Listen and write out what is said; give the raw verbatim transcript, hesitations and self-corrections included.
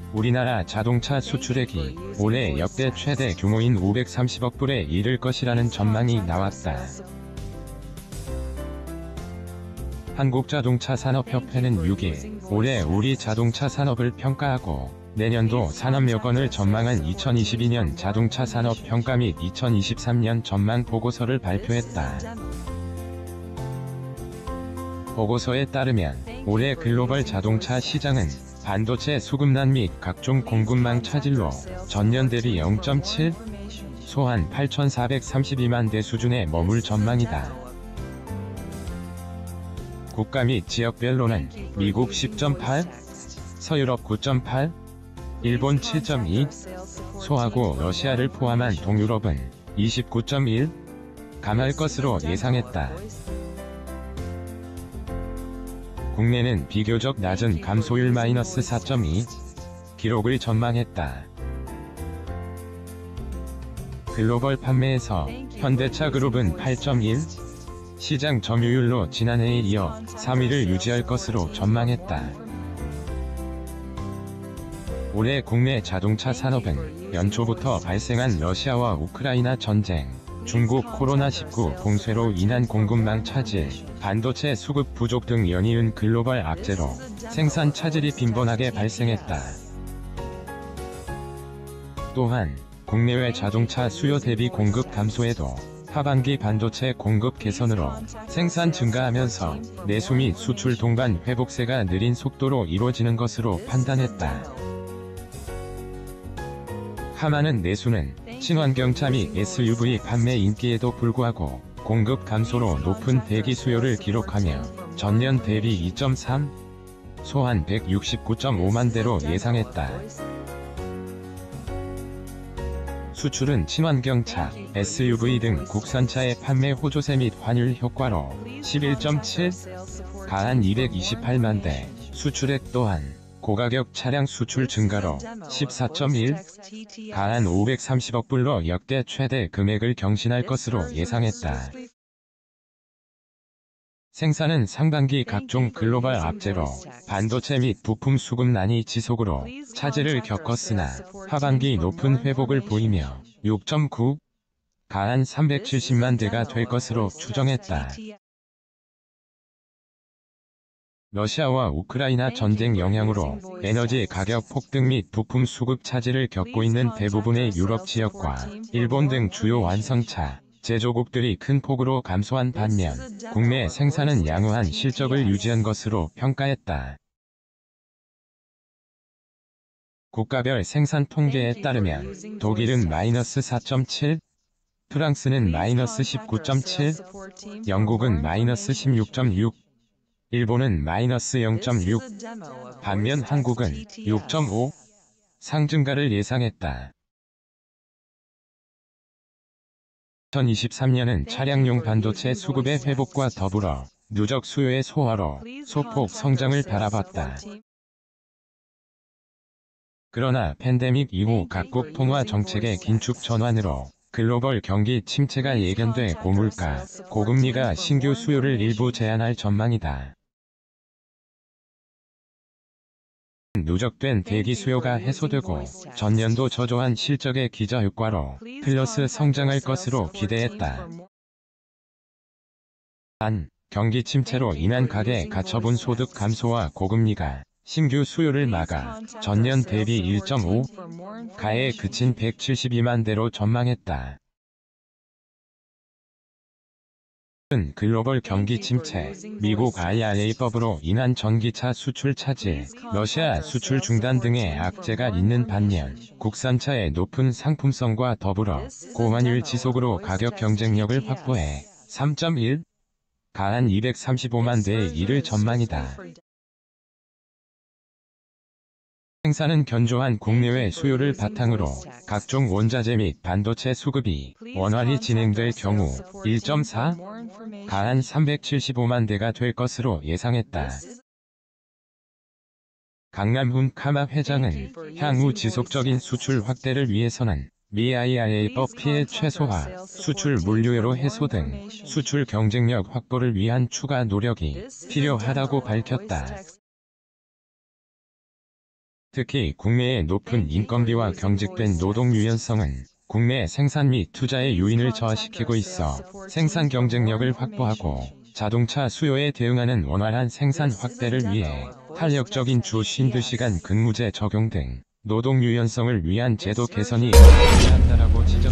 우리나라 자동차 수출액이 올해 역대 최대 규모인 오백삼십억 불에 이를 것이라는 전망이 나왔다. 한국자동차산업협회는 육 일 올해 우리 자동차 산업을 평가하고 내년도 산업여건을 전망한 이천이십이 년 자동차 산업 평가 및 이천이십삼 년 전망 보고서를 발표했다. 보고서에 따르면 올해 글로벌 자동차 시장은 반도체 수급난 및 각종 공급망 차질로 전년 대비 영 점 칠, 소한 팔천사백삼십이만 대 수준에 머물 전망이다. 국가 및 지역별로는 미국 십 점 팔, 서유럽 구 점 팔, 일본 칠 점 이, 소하고 러시아를 포함한 동유럽은 이십구 점 일, 감할 것으로 예상했다. 국내는 비교적 낮은 감소율 마이너스 사 점 이 기록을 전망했다. 글로벌 판매에서 현대차 그룹은 팔 점 일, 시장 점유율로 지난해에 이어 삼 위를 유지할 것으로 전망했다. 올해 국내 자동차 산업은 연초부터 발생한 러시아와 우크라이나 전쟁, 중국 코로나 십구 봉쇄로 인한 공급망 차질, 반도체 수급 부족 등 연이은 글로벌 악재로 생산 차질이 빈번하게 발생했다. 또한 국내외 자동차 수요 대비 공급 감소에도 하반기 반도체 공급 개선으로 생산 증가하면서 내수 및 수출 동반 회복세가 느린 속도로 이루어지는 것으로 판단했다. 하마는 내수는 친환경차 및 에스유브이 판매 인기에도 불구하고 공급 감소로 높은 대기 수요를 기록하며 전년 대비 이 점 삼, 소한 백육십구 점 오만 대로 예상했다. 수출은 친환경차, 에스유브이 등 국산차의 판매 호조세 및 환율 효과로 십일 점 칠, 가한 이백이십팔만 대, 수출액 또한 고가격 차량 수출 증가로 십사 점 일, 가한 오백삼십억 불로 역대 최대 금액을 경신할 것으로 예상했다. 생산은 상반기 각종 글로벌 악재로 반도체 및 부품 수급난이 지속으로 차질을 겪었으나 하반기 높은 회복을 보이며 육 점 구, 가한 삼백칠십만 대가 될 것으로 추정했다. 러시아와 우크라이나 전쟁 영향으로 에너지 가격 폭등 및 부품 수급 차질을 겪고 있는 대부분의 유럽 지역과 일본 등 주요 완성차 제조국들이 큰 폭으로 감소한 반면 국내 생산은 양호한 실적을 유지한 것으로 평가했다. 국가별 생산 통계에 따르면 독일은 마이너스 사 점 칠, 프랑스는 마이너스 십구 점 칠, 영국은 마이너스 십육 점 육, 일본은 마이너스 영 점 육, 반면 한국은 육 점 오, 상증가를 예상했다. 이천이십삼 년은 차량용 반도체 수급의 회복과 더불어 누적 수요의 소화로 소폭 성장을 바라봤다. 그러나 팬데믹 이후 각국 통화 정책의 긴축 전환으로 글로벌 경기 침체가 예견돼 고물가, 고금리가 신규 수요를 일부 제한할 전망이다. 누적된 대기 수요가 해소되고 전년도 저조한 실적의 기저효과로 플러스 성장할 것으로 기대했다. 단, 경기 침체로 인한 가계 가처분 소득 감소와 고금리가 신규 수요를 막아 전년 대비 일 점 오, 가에 그친 백칠십이만 대로 전망했다. 글로벌 경기 침체, 미국 아이알에이법으로 인한 전기차 수출 차질, 러시아 수출 중단 등의 악재가 있는 반면 국산차의 높은 상품성과 더불어 고환율 지속으로 가격 경쟁력을 확보해 삼 점 일, 가한 이백삼십오만 대에 이를 전망이다. 생산은 견조한 국내외 수요를 바탕으로 각종 원자재 및 반도체 수급이 원활히 진행될 경우 일 점 사, 가한 삼백칠십오만 대가 될 것으로 예상했다. 강남훈 카마 회장은 향후 지속적인 수출 확대를 위해서는 미 아이알에이법 피해 최소화, 수출 물류회로 해소 등 수출 경쟁력 확보를 위한 추가 노력이 필요하다고 밝혔다. 특히 국내의 높은 인건비와 경직된 노동 유연성은 국내 생산 및 투자의 요인을 저하시키고 있어 생산 경쟁력을 확보하고 자동차 수요에 대응하는 원활한 생산 확대를 위해 탄력적인 주 오십이 시간 근무제 적용 등 노동 유연성을 위한 제도 개선이 필요하다라고 지적